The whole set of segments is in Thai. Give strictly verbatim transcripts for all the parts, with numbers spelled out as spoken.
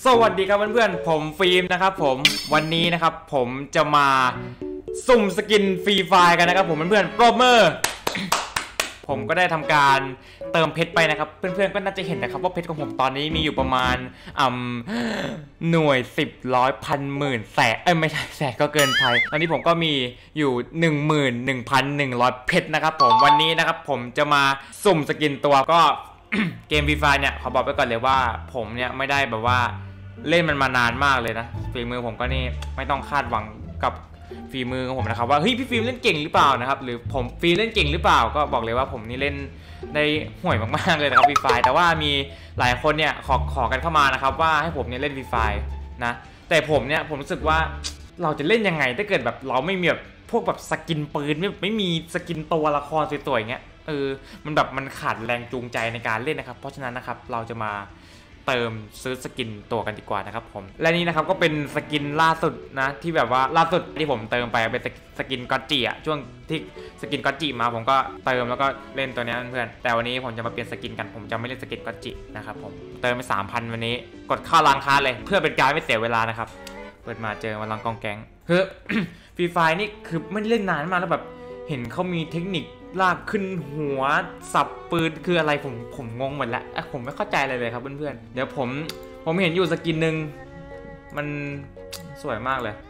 สวัสดีครับเพื่อนๆผมฟิล์มนะครับผมวันนี้นะครับผมจะมาสุ่มสกินฟรีไฟล์กันนะครับผมเพื่อนๆโปรเมอร์ผมก็ได้ทำการเติมเพชรไปนะครับเพื่อนๆก็น่าจะเห็นนะครับว่าเพชรของผมตอนนี้มีอยู่ประมาณอ่ำหน่วยสิบร้อยพันหมื่นแสนเอ้ยไม่ใช่แสนก็เกินไปตอนนี้ผมก็มีอยู่ หนึ่งหมื่นหนึ่งพันหนึ่งร้อย เพชรนะครับผมวันนี้นะครับผมจะมาสุ่มสกินตัวก็ เกมฟรีไฟล์เนี่ยขอบอกไปก่อนเลยว่าผมเนี่ยไม่ได้แบบว่าเล่นมันมานานมากเลยนะฝีมือผมก็นี่ไม่ต้องคาดหวังกับฝีมือของผมนะครับว่าเฮ้ยพี่ฟิล์มเล่นเก่งหรือเปล่านะครับหรือผมฟิล์มเล่นเก่งหรือเปล่าก็บอกเลยว่าผมนี่เล่นได้ห่วยมากๆเลยนะครับฟรีไฟล์แต่ว่ามีหลายคนเนี่ยขอขอกันเข้ามานะครับว่าให้ผมเนี่ยเล่นฟรีไฟล์นะแต่ผมเนี่ยผมรู้สึกว่าเราจะเล่นยังไงถ้าเกิดแบบเราไม่มีแบบพวกแบบสกินปืนไม่ไม่มีสกินตัวละครสวยๆอย่างเงี้ยเออมันแบบมันขาดแรงจูงใจในการเล่นนะครับเพราะฉะนั้นนะครับเราจะมาเติมซื้อสกินตัวกันดีกว่านะครับผมและนี่นะครับก็เป็นสกินล่าสุดนะที่แบบว่าล่าสุดที่ผมเติมไปเป็นสกินก็อตจิอะช่วงที่สกินก็อตจิมาผมก็เติมแล้วก็เล่นตัวนี้เพื่อนแต่วันนี้ผมจะมาเปลี่ยนสกินกันผมจะไม่เล่นสกินก็อตจินะครับผมเติมไป สามพัน วันนี้กดเข้าร้านค้าเลยเพื่อเป็นการไม่เสียเวลานะครับเปิดมาเจอมาลังกองแก๊งคือ ฟรีไฟนี่คือไม่เล่นนานมากแล้วแบบเห็นเขามีเทคนิคลากขึ้นหัวสับปืนคืออะไรผมผมงงหมดแล้วผมไม่เข้าใจอะไรเลยครับเพื่อนๆเดี๋ยวผมผมเห็นอยู่สกินหนึ่งมันสวยมากเลย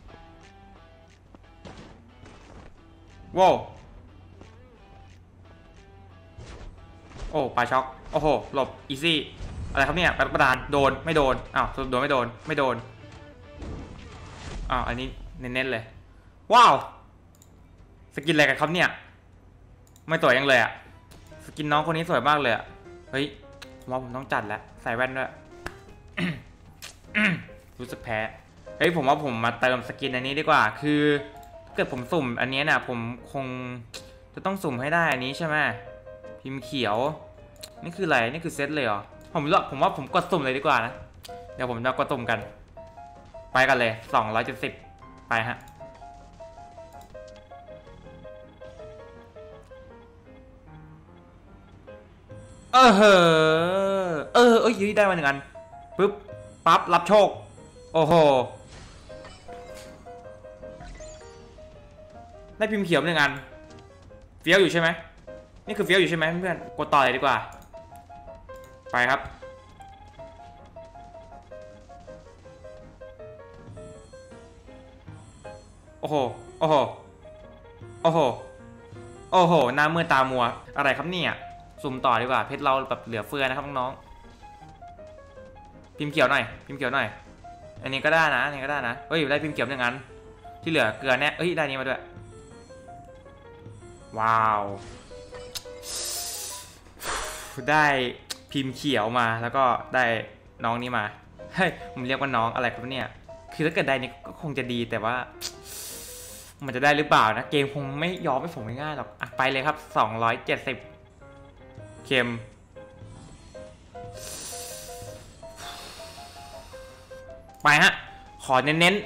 ว้าวโอ้ปลาช็อกโอ้โหหลบอีซี่อะไรครับเนี่ยประดานโดนไม่โดนอ้าวโดนไม่โดนไม่โดนอ้าวอันนี้เน้นๆเลยว้าวสกินอะไรกันครับเนี่ยไม่สวยยังเลยอะสกินน้องคนนี้สวยมากเลยอะเฮ้ยผมว่าผมต้องจัดแล้วใส่แว่นด้วย รู้สึกแพ้เฮ้ยผมว่าผมมาเติมสกินอันนี้ดีกว่าคือถ้าเกิดผมสุ่มอันนี้นะผมคงจะต้องสุ่มให้ได้อันนี้ใช่ไหมพิมพ์เขียวนี่คืออะไรนี่คือเซตเลยเหรอผมเลือกผมว่าผมกดสุ่มเลยดีกว่านะเดี๋ยวผมจะกดสุ่มกันไปกันเลยสองร้อยเจ็ดสิบไปฮะเออเออเออเอ้ยยืดได้มาหนึ่งอันปึ๊บปั๊บรับโชคโอ้โหได้พิมพ์เขียวหนึ่งอันเฟี้ยวอยู่ใช่ไหมนี่คือเฟี้ยวอยู่ใช่ไหมเพื่อนกดต่อเลยดีกว่าไปครับโอ้โหโอ้โหโอ้โหโอ้โหหน้ามืดตามัวอะไรครับเนี่ยสุ่มต่อดีกว่าเพชรเราแบบเหลือเฟือนะครับน้องๆพิมพ์เขียวหน่อยพิมพ์เขียวหน่อยอันนี้ก็ได้นะอันนี้ก็ได้นะเฮ้ยได้พิมพ์เขียวหนึ่งอันที่เหลือเกลือเนี่ยเฮ้ยได้นี้มาด้วยว้าวได้พิมพ์เขียวมาแล้วก็ได้น้องนี้มาเฮ้ยผมเรียกว่าน้องอะไรครับเนี่ยคือถ้าเกิดได้นี่ก็คงจะดีแต่ว่ามันจะได้หรือเปล่านะเกมคงไม่ยอมให้ผมง่ายๆหรอกอ่ะไปเลยครับสองร้อยเจ็ดสิบเค็มไปฮะขอเน้น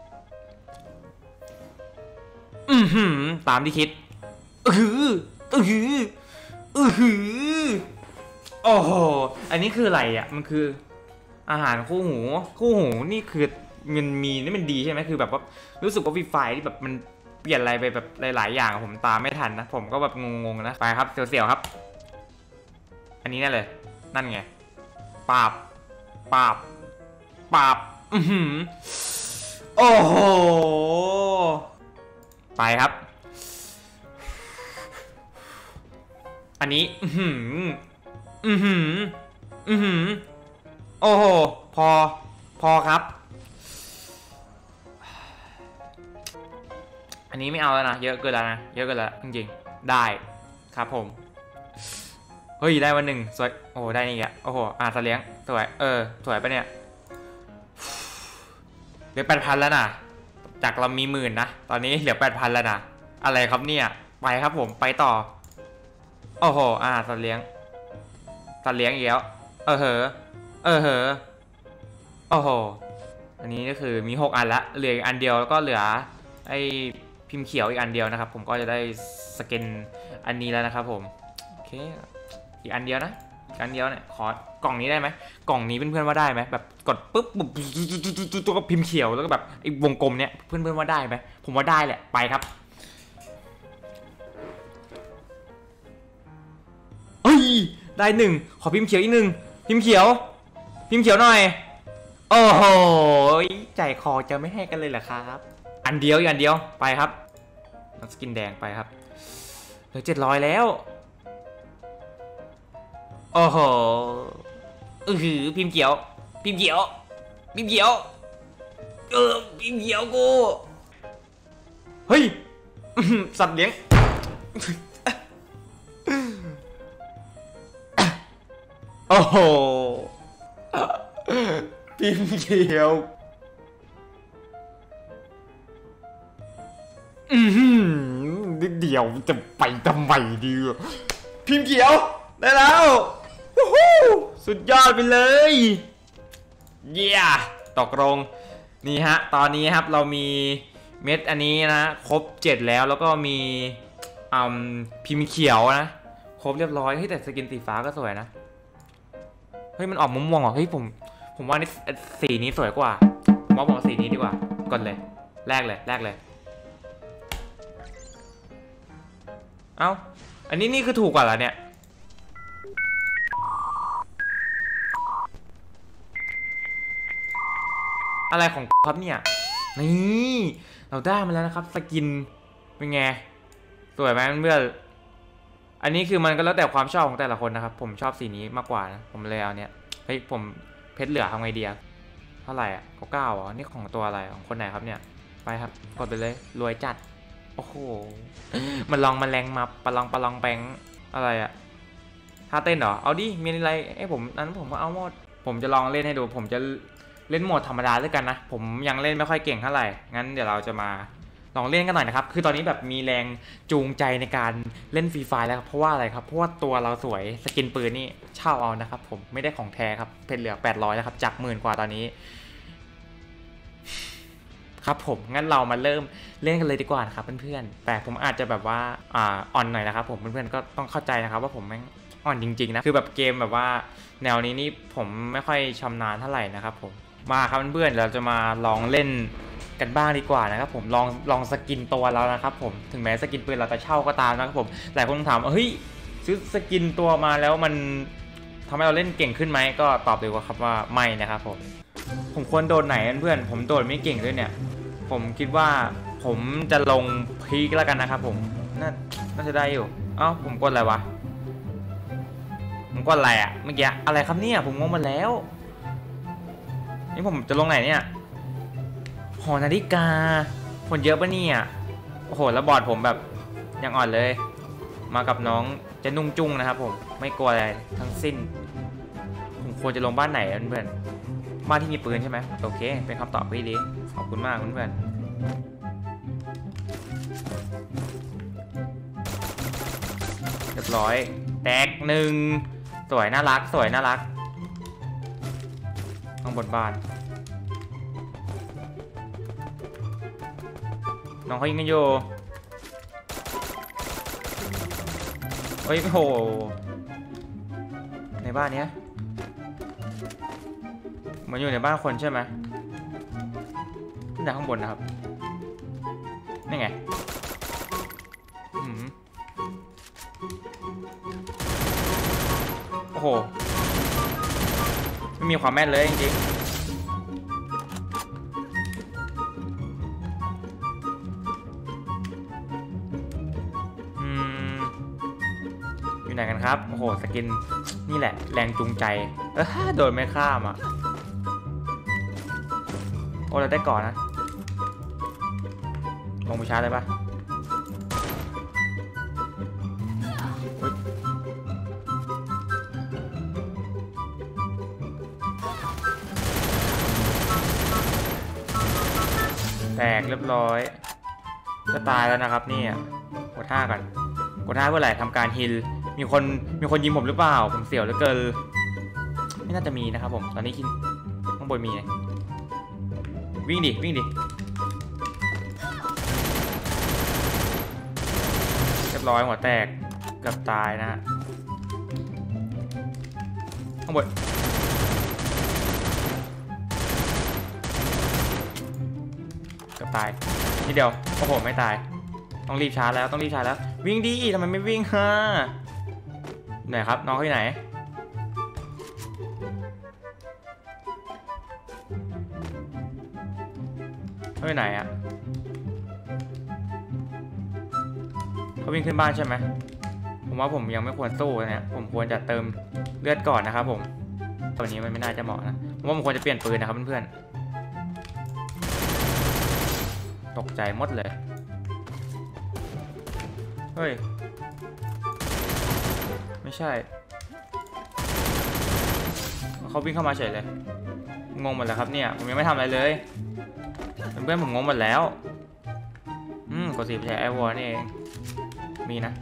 ๆอือหือตามที่คิดอือหืออือหืออือหือโอ้โหอันนี้คืออะไรอ่ะมันคืออาหารคู่หูคู่หูนี่คือมันมีนี่มันดีใช่ไหมคือแบบว่ารู้สึกว่าฟรีไฟที่แบบมันเปลี่ยนอะไรไปแบบหลายๆอย่างผมตามไม่ทันนะผมก็แบบงงๆนะไปครับเสียวๆครับอันนี้แน่เลยนั่นไงปาบปาบปาบอือหือโอ้โหไปครับอันนี้อือหืออือหืออือหือโอ้โหพอพอครับอันนี้ไม่เอาแล้วนะเยอะเกินแล้วนะเยอะเกินแล้วจริงๆได้ครับผมเฮ้ยได้วันหนึ่งสวยโอ้ได้นี่แกโอ้โหอ่าเสลียงสวยเออสวยปะเนี่ยเหลือแปดพันแล้วนะจากเรามีหมื่นนะตอนนี้เหลือแปดพันแล้วนะอะไรครับเนี่ยไปครับผมไปต่อโอ้โหอ่าสัตว์เลี้ยงสัตว์เลี้ยงอีกแล้วเออเหอเออเหอโอ้โหอันนี้ก็คือมีหกอันละเหลืออีกอันเดียวแล้วก็เหลือไอ้พิมพ์เขียวอีกอันเดียวนะครับผมก็จะได้สกินอันนี้แล้วนะครับผมโอเคอีกอันเดียวนะครั้งเดียวเนี่ยขอกล่องนี้ได้ไหมกล่องนี้เพื่อนๆว่าได้ไหมแบบกดปุ๊บปุ๊บตัวก็พิมพ์เขียวแล้วก็แบบไอ้วงกลมเนี้ยเพื่อนๆว่าได้ไหมผมว่าได้แหละไปครับเฮ้ยได้หนึ่งขอพิมพ์เขียวอีกหนึ่งพิมพ์เขียวพิมพ์เขียวหน่อยโอ้โหใจคอจะไม่ให้กันเลยเหรอครับอันเดียวอันเดียวไปครับสกินแดงไปครับเหลือเจ็ดร้อยแล้วโอ้โหอือหือพิมพ์เขียวพิมพ์เขียวพิมพ์เขียวเออพิมพ์เขียวกูเฮ้ยสัตว์เลี้ยงโอ้โหพิมพ์เขียวอือหือนิดเดียวจะไปทำไมดีพิมพ์เขียวได้แล้วสุดยอดไปเลยเยี่ยตกลงนี่ฮะตอนนี้ครับเรามีเม็ดอันนี้นะครบเจ็ดแล้วแล้วก็มีอืมพิมพ์เขียวนะครบเรียบร้อยเฮ้ยแต่สกินสีฟ้าก็สวยนะเฮ้ยมันออกม่วงๆอ่ะเฮ้ยผมผมว่านี่สีนี้สวยกว่าผมว่าผมเอาสีนี้ดีกว่ากดเลยแรกเลยแรกเลยเอ้าอันนี้นี่คือถูกกว่าเหรอเนี่ยอะไรของครับเนี่ยนี่เราได้มาแล้วนะครับสกินเป็นไงสวยไหมเพื่อนอันนี้คือมันก็แล้วแต่ความชอบของแต่ละคนนะครับผมชอบสีนี้มากกว่านะผมเลยเอาเนี่ยเฮ้ยผมเพชรเหลือทำไงดีเท่าไหร่อ่ะเก้าเก้าอ๋อนี่ของตัวอะไรของคนไหนครับเนี่ยไปครับกดไปเลยรวยจัดโอ้โหมันลองมันแรงมาปะลองปะลองแบงอะไรอ่ะท่าเต้นเหรอเอาดิมีอะไรไอ้ผมนั้นผมก็เอาหมดผมจะลองเล่นให้ดูผมจะเล่นโหมดธรรมดาด้วยกันนะผมยังเล่นไม่ค่อยเก่งเท่าไหร่งั้นเดี๋ยวเราจะมาลองเล่นกันหน่อยนะครับคือตอนนี้แบบมีแรงจูงใจในการเล่นฟรีไฟแล้วครับเพราะว่าอะไรครับเพราะว่าตัวเราสวยสกินปืนนี่เช่าเอานะครับผมไม่ได้ของแท้ครับเพชรเหลือแปดร้อยแล้วครับจากหมื่นกว่าตอนนี้ครับผมงั้นเรามาเริ่มเล่นกันเลยดีกว่านะครับเพื่อนๆแต่ผมอาจจะแบบว่าอ่าอ่อนหน่อยนะครับผมเพื่อนๆก็ต้องเข้าใจนะครับว่าผมแม่งอ่อนจริงๆนะคือแบบเกมแบบว่าแนวนี้นี่ผมไม่ค่อยชำนาญเท่าไหร่นะครับผมมาครับเพื่อนๆเราจะมาลองเล่นกันบ้างดีกว่านะครับผมลองลองสกินตัวเรานะครับผมถึงแม้สกินปืนเราจะเช่าก็ตามนะครับผมหลายคนถามเฮ้ยซื้อสกินตัวมาแล้วมันทำให้เราเล่นเก่งขึ้นไหมก็ตอบเลยว่าครับว่าไม่นะครับผมผมควรโดดไหนเพื่อนผมโดดไม่เก่งด้วยเนี่ยผมคิดว่าผมจะลงพีคแล้วกันนะครับผมน่าน่าจะได้อยู่เอ้าผมกดอะไรวะผมกดอะไรอะเมื่อกี้อะไรครับเนี่ยผมงงมาแล้วนี่ผมจะลงไหนเนี่ยหอนาฬิกาคนเยอะปะเนี่ยโอ้โหแล้วบอร์ดผมแบบยังอ่อนเลยมากับน้องจะนุ่งจุ้งนะครับผมไม่กลัวอะไรทั้งสิ้นผมควรจะลงบ้านไหนเพื่อนบ้านที่มีปืนใช่ไหมโอเคเป็นคำตอบที่ดีขอบคุณมากเพื่อนเรียบร้อยแตกหนึ่งสวยน่ารักสวยน่ารักข้างบนบ้านน้องเขายิงกันอยู่เฮ้ยโหในบ้านเนี้ยเหมือนอยู่ในบ้านคนใช่ไหมขึ้นจากข้างบนนะครับนี่ไงโอ้โหไม่มีความแม่นเลยจริงๆอยู่ไหนกันครับโอ้โหสกินนี่แหละแรงจูงใจเออโดนไม่ข้ามอ่ะโอ้เราได้ก่อนนะลงไปชาร์จได้ปะแตกเรียบร้อยจะตายแล้วนะครับนี่กดท่าก่อนกดท่าเพื่ออะไรทำการฮิลมีคนมีคนยิงผมหรือเปล่าผมเสียวเหลือเกินไม่น่าจะมีนะครับผมตอนนี้คิดข้างบนมีวิ่งดิวิ่งดิเรียบร้อยหัวแตกเกือบตายนะฮะข้างบนเกือบตายทีเดียวโอ้โหไม่ตายต้องรีบชาร์จแล้วต้องรีบชาร์จแล้ววิ่งดีทำไมไม่วิ่งฮะไหนครับน้องเขาอยู่ไหนเขาอยู่ไหนอะเขาวิ่งขึ้นบ้านใช่ไหมผมว่าผมยังไม่ควรสู้เนี่ยผมควรจะเติมเลือดก่อนนะครับผมตอนนี้มันไม่น่าจะเหมาะนะผมว่าผมควรจะเปลี่ยนปืนนะครับเพื่อนๆตกใจหมดเลยเฮ้ยไม่ใช่เขาวิ่งเข้ามาเฉยเลยงงหมดแล้วครับเนี่ยผมยังไม่ทำอะไรเลยเพื่อนๆผมงงหมดแล้วอืมกดสีไปใช้ไอวอร์นี่เองมีนะ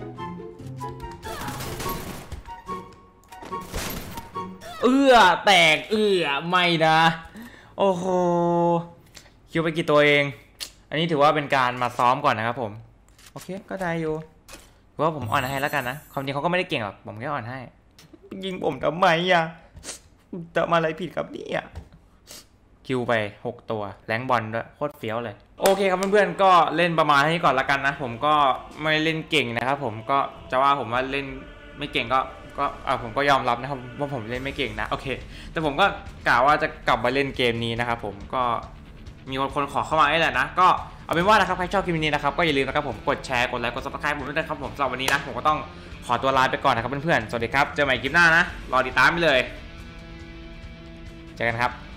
เอื้อแตกเอื้อไม่นะโอ้โหคิวไปกี่ตัวเองอันนี้ถือว่าเป็นการมาซ้อมก่อนนะครับผมโอเคก็ได้อยู่เพราะว่าผมอ่อนให้แล้วกันนะความจริงเขาก็ไม่ได้เก่งหรอกผมแค่อ่อนให้ยิงผมทำไมอ่ะทำอะไรผิดครับเนี่ยคิวไปหกตัวแรงบอลด้วยโคตรเฟี้ยวเลยโอเคครับเพื่อนๆก็เล่นประมาณนี้ก่อนละกันนะผมก็ไม่เล่นเก่งนะครับผมก็จะว่าผมว่าเล่นไม่เก่งก็ก็อ่าผมก็ยอมรับนะครับว่าผมเล่นไม่เก่งนะโอเคแต่ผมก็กล่าวว่าจะกลับมาเล่นเกมนี้นะครับผมก็มีคนขอเข้ามาให้แหละนะก็เอาเป็นว่านะครับใครชอบคลิปนี้นะครับก็อย่าลืมนะครับผมกดแชร์กดไลค์กดซับสไครป์ผมด้วยนะครับผมสำหรับวันนี้นะผมก็ต้องขอตัวลาไปก่อนนะครับเพื่อนๆสวัสดีครับเจอใหม่คลิปหน้านะรอติดตามไปเลยเจอกันครับ